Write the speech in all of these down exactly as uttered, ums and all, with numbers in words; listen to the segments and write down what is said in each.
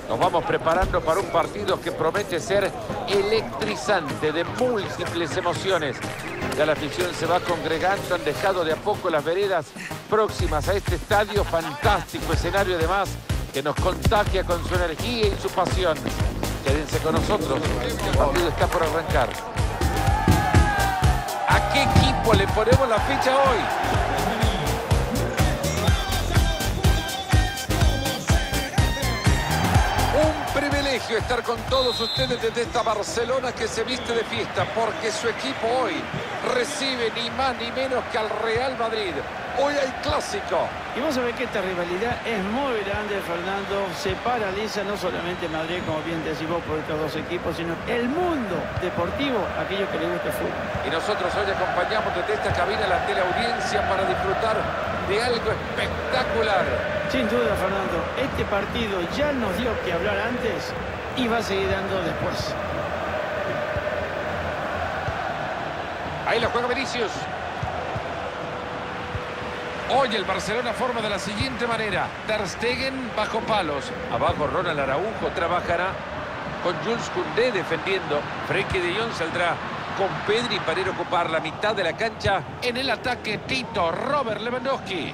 Nos vamos preparando para un partido que promete ser electrizante, de múltiples emociones. Ya la afición se va congregando, han dejado de a poco las veredas próximas a este estadio, fantástico escenario además, que nos contagia con su energía y su pasión. Quédense con nosotros, el partido está por arrancar. ¿A qué equipo le ponemos la ficha hoy? Privilegio estar con todos ustedes desde esta Barcelona que se viste de fiesta, porque su equipo hoy recibe ni más ni menos que al Real Madrid. Hoy hay clásico. Y vos sabés que esta rivalidad es muy grande, Fernando. Se paraliza no solamente Madrid, como bien decís vos, por estos dos equipos, sino el mundo deportivo, aquellos que les gusta el fútbol. Y nosotros hoy acompañamos desde esta cabina la teleaudiencia para disfrutar de algo espectacular. Sin duda, Fernando, este partido ya nos dio que hablar antes y va a seguir dando después. Ahí lo juega Vinicius. Hoy el Barcelona forma de la siguiente manera. Ter Stegen bajo palos. Abajo Ronald Araujo trabajará con Jules Koundé defendiendo. Frenkie de Jong saldrá con Pedri para ir a ocupar la mitad de la cancha. En el ataque Tito, Robert Lewandowski.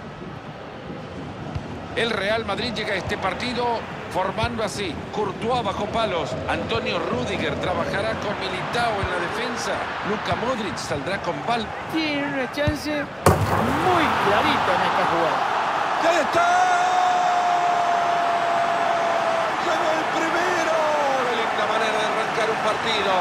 El Real Madrid llega a este partido formando así. Courtois bajo palos. Antonio Rüdiger trabajará con Militao en la defensa. Luka Modric saldrá con Val. Tiene una chance muy clarita en esta jugada. ¡Ya está! ¡Llegó el primero! ¡Qué linda manera de arrancar un partido!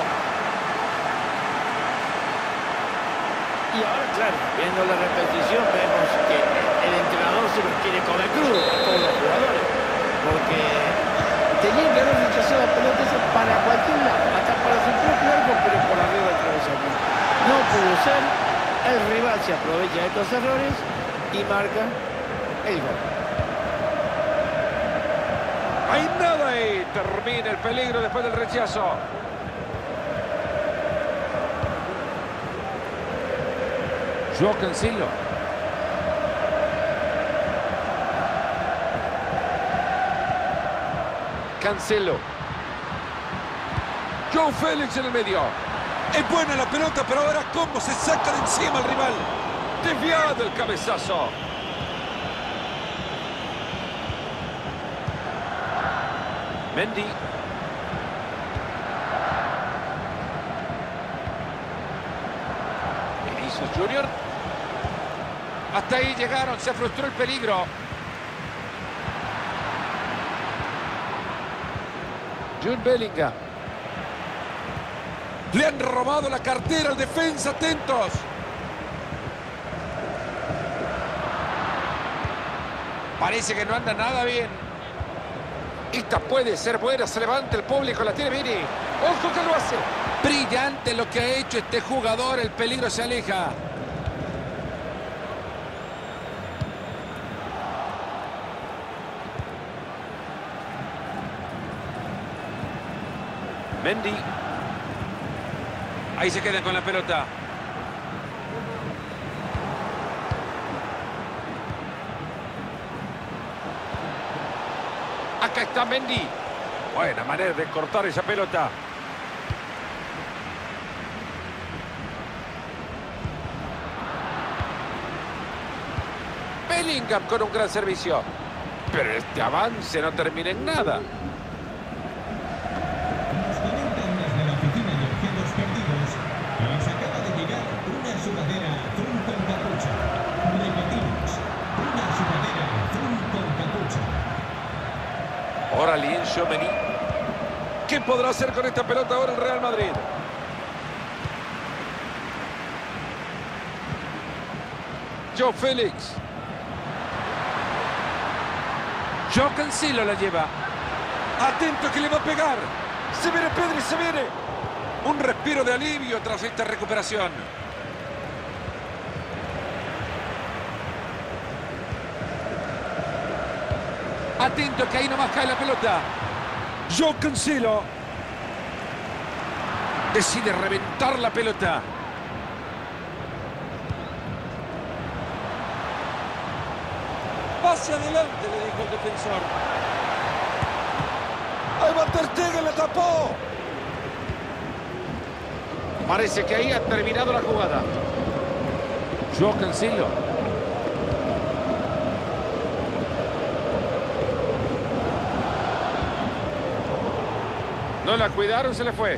Y ahora, claro, viendo la repetición, vemos que el entrenador se los quiere comer crudo a todos los jugadores. Porque tenían que haber rechazado la pelota esa para cualquier lado, hasta para su propio arco, pero por arriba del travesaño. No pudo ser, el rival se aprovecha de estos errores y marca el gol. Hay nada ahí, termina el peligro después del rechazo. Joao Cancelo. Cancelo. Joao Félix en el medio. Es buena la pelota, pero ahora cómo se saca de encima el rival. Desviado el cabezazo. Mendy. Vinicius Junior. Hasta ahí llegaron, se frustró el peligro. Jude Bellingham. Le han robado la cartera al defensa, atentos. Parece que no anda nada bien. Esta puede ser buena, se levanta el público, la tiene Vini. ¡Ojo que lo hace! Brillante lo que ha hecho este jugador, el peligro se aleja. Mendy. Ahí se quedan con la pelota. Acá está Mendy. Buena manera de cortar esa pelota. Bellingham con un gran servicio. Pero este avance no termina en nada. Ahora Lien Tchouameni. ¿Qué podrá hacer con esta pelota ahora el Real Madrid? Joao Félix. Joao Cancelo la lleva. Atento que le va a pegar. Se viene Pedri, se viene. Un respiro de alivio tras esta recuperación. Atento que ahí nomás cae la pelota. Joao Cancelo. Decide reventar la pelota. Hacia adelante, le dijo el defensor. ¡Ahí va Ter Stegen, le tapó! Parece que ahí ha terminado la jugada. Joao Cancelo. No la cuidaron, se le fue.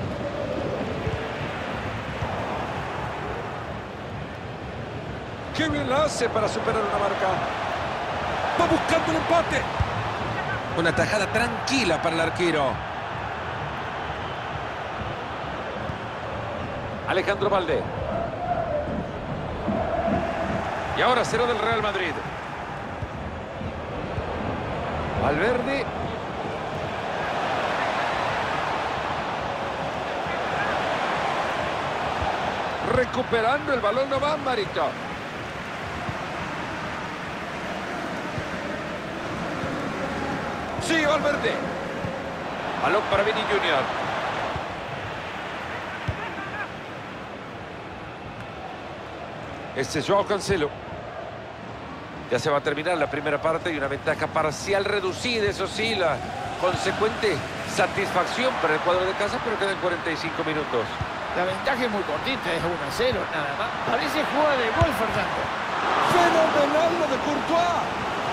¡Qué bien la hace para superar una marca! ¡Va buscando el empate! Una tajada tranquila para el arquero. Alejandro Valde. Y ahora cero del Real Madrid. Valverde. Recuperando el balón, no va Marito. Sí, Valverde. Balón para Vini Junior. Este es Joao Cancelo. Ya se va a terminar la primera parte y una ventaja parcial reducida, eso sí, la consecuente satisfacción para el cuadro de casa, pero quedan cuarenta y cinco minutos. La ventaja es muy cortita, es uno a cero, nada más. Parece jugada de gol, Fernando. ¡Fenomenal lo de Courtois!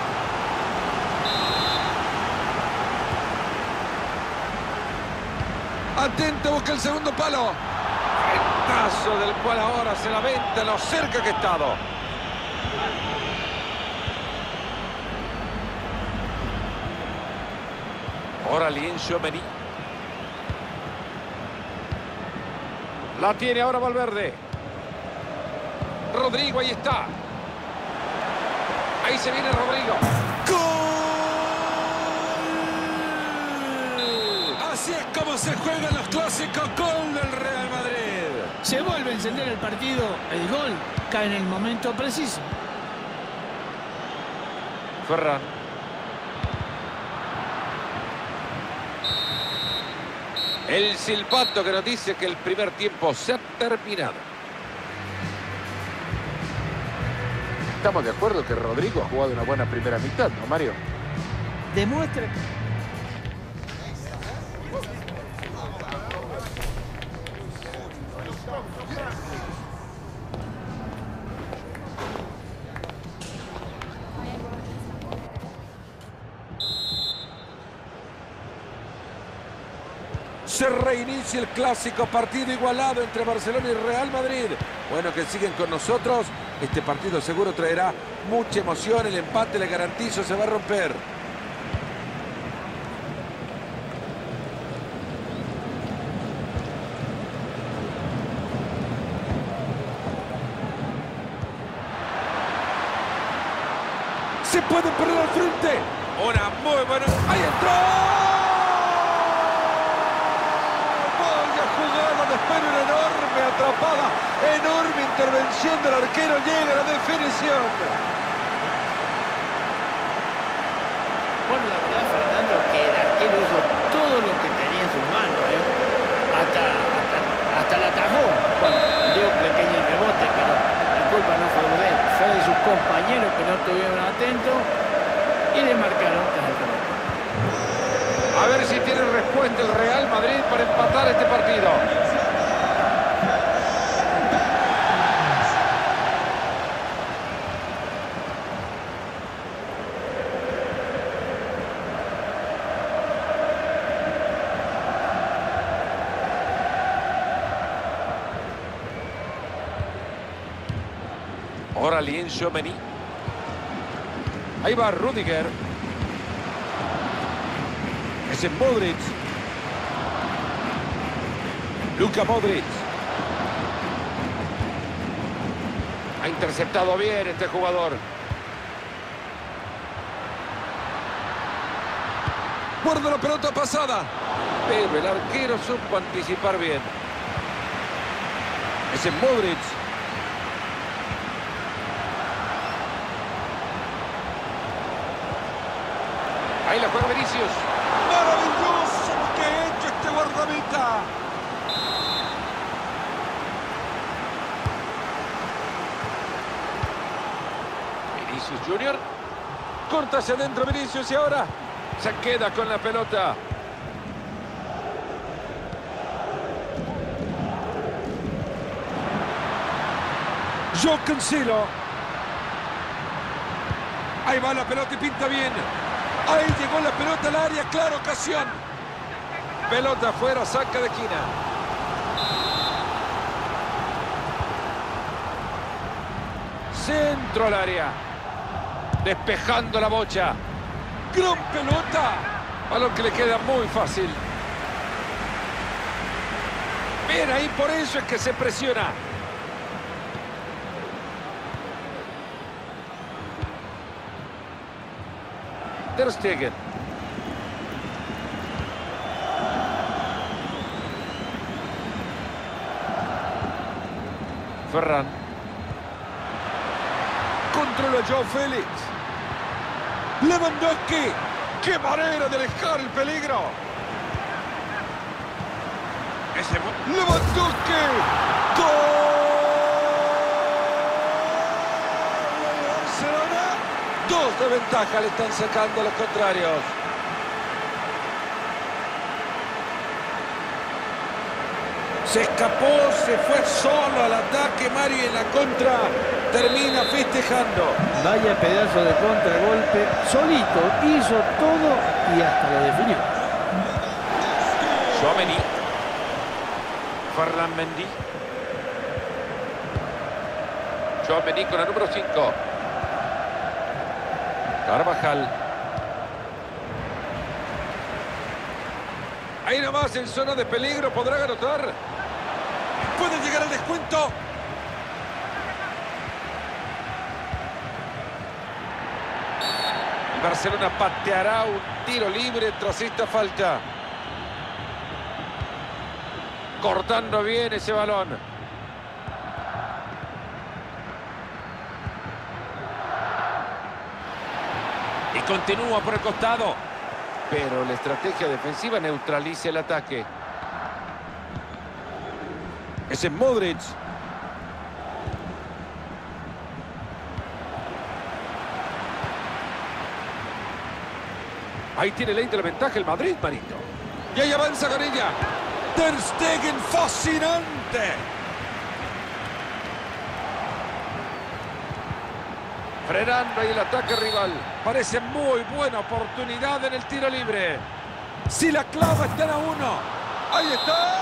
Atento, busca el segundo palo. Caso del cual ahora se lamenta lo cerca que ha estado. Ahora Tchouaméni. La tiene ahora Valverde. Rodrigo, ahí está. Ahí se viene Rodrigo. ¡Gol! Así es como se juegan los clásicos. Gol del Real Madrid. Se vuelve a encender el partido. El gol cae en el momento preciso. Ferran. El silbato que nos dice que el primer tiempo se ha terminado. Estamos de acuerdo que Rodrigo ha jugado una buena primera mitad, ¿no, Mario? Demuestra. Se reinicia el clásico, partido igualado entre Barcelona y Real Madrid. Bueno, que siguen con nosotros. Este partido seguro traerá mucha emoción. El empate, le garantizo, se va a romper. Se puede perder al frente. Una muy buena. ¡Ahí entró! Después de una enorme atrapada, enorme intervención del arquero, llega la definición. Bueno, la verdad, Fernando, que el arquero hizo todo lo que tenía en sus manos, ¿eh? Hasta, hasta, hasta la atajó. Bueno, dio un pequeño rebote, pero la culpa no fue de él, fue de sus compañeros que no estuvieron atentos y le marcaron tras el rebote. A ver si tiene respuesta el Real Madrid para empatar este partido. Ahora Tchouaméni. Ahí va Rudiger. Ese Modric. Luka Modric. Ha interceptado bien este jugador. Guarda la pelota pasada. Pero el arquero supo anticipar bien. Ese Modric. Ahí la juega Vinicius. Maravilloso lo que ha hecho este guardameta. Vinicius Junior. Corta hacia adentro Vinicius y ahora se queda con la pelota. Joao Cancelo. Ahí va la pelota y pinta bien. Ahí llegó la pelota al área, clara ocasión. Pelota afuera, saca de esquina. Centro al área. Despejando la bocha. Gran pelota. Balón que le queda muy fácil. Bien, ahí por eso es que se presiona. Ter Stegen. Ferran. Controla Joao Félix. Lewandowski. ¡Qué manera de alejar el peligro! Ese... ¡Lewandowski! ¡Gol! Barcelona. Dos de ventaja le están sacando a los contrarios. Se escapó, se fue solo al ataque Mario y en la contra termina festejando. Vaya pedazo de contragolpe, solito hizo todo y hasta lo definió. Tchouaméni. Ferland Mendy. Tchouaméni con el número cinco. Carvajal. Ahí nomás en zona de peligro, podrá anotar. Puede llegar al descuento. El Barcelona pateará un tiro libre tras esta falta. Cortando bien ese balón. Y continúa por el costado. Pero la estrategia defensiva neutraliza el ataque. Ese es Modric. Ahí tiene ley de la ventaja el Madrid, Marito. Y ahí avanza con ella. Ter Stegen, fascinante. Frenando ahí el ataque rival. Parece muy buena oportunidad en el tiro libre. Si la clava, están a uno. Ahí está.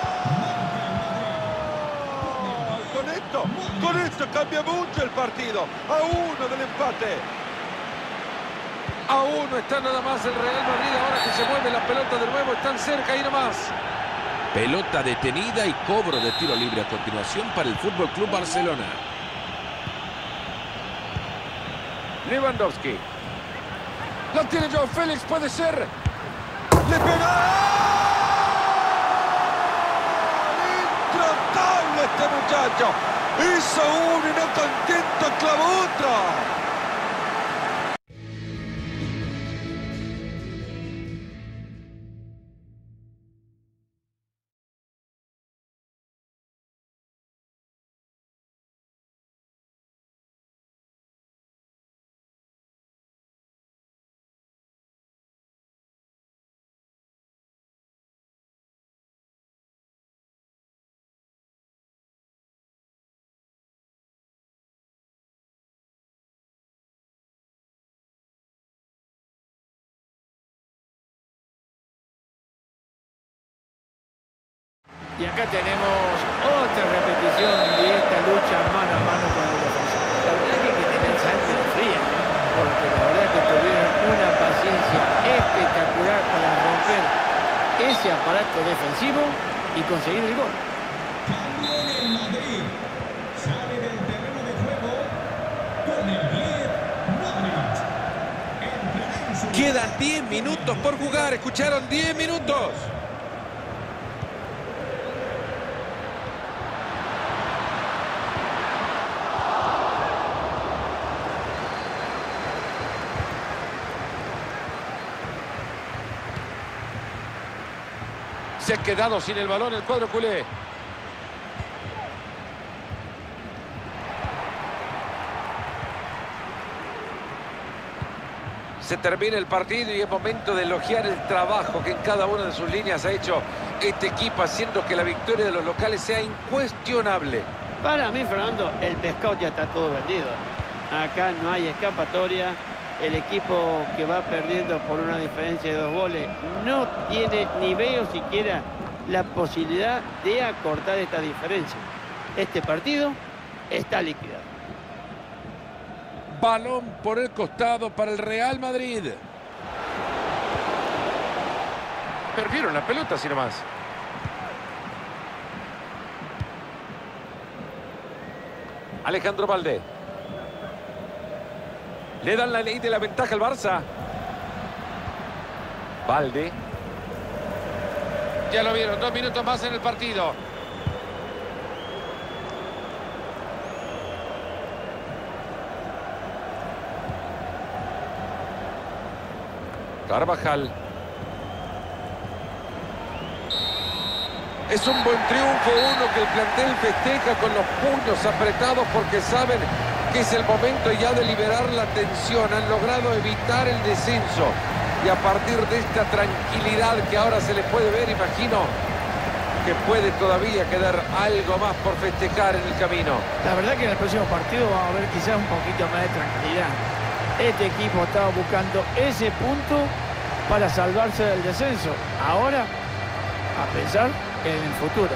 Con esto, con esto cambia mucho el partido. A uno del empate. A uno está nada más el Real Madrid. Ahora que se mueve la pelota de nuevo, están cerca ahí nomás. Pelota detenida y cobro de tiro libre a continuación para el Fútbol Club Barcelona. Lewandowski. La tiene Joao Félix, puede ser. ¡Le pega! ¡Intratable este muchacho! Hizo uno y no contento, clavó otro. Y acá tenemos otra repetición de esta lucha mano a mano con el defensor. La verdad que hay que tener sangre fría, ¿no? Porque la verdad que tuvieron una paciencia espectacular para romper ese aparato defensivo y conseguir el gol. También el Madrid sale del terreno de juego con el diez Modric. Quedan diez minutos por jugar. ¿Escucharon? diez minutos. Se ha quedado sin el balón el cuadro culé. Se termina el partido y es momento de elogiar el trabajo que en cada una de sus líneas ha hecho este equipo, haciendo que la victoria de los locales sea incuestionable. Para mí, Fernando, el pescado ya está todo vendido. Acá no hay escapatoria. El equipo que va perdiendo por una diferencia de dos goles no tiene ni veo siquiera la posibilidad de acortar esta diferencia. Este partido está liquidado. Balón por el costado para el Real Madrid. Perdieron la pelota, así nomás. Alejandro Valdés. Le dan la ley de la ventaja al Barça. Valde. Ya lo vieron, dos minutos más en el partido. Carvajal. Es un buen triunfo, uno que el plantel festeja con los puños apretados porque saben que es el momento ya de liberar la tensión. Han logrado evitar el descenso y a partir de esta tranquilidad que ahora se les puede ver, imagino que puede todavía quedar algo más por festejar en el camino. La verdad que en el próximo partido vamos a ver quizás un poquito más de tranquilidad. Este equipo estaba buscando ese punto para salvarse del descenso. Ahora, a pensar en el futuro.